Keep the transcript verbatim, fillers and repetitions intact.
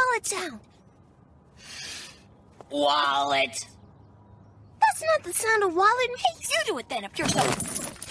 wallet sound? Wallet. That's not the sound of wallet. Hey, you do it then if you're so...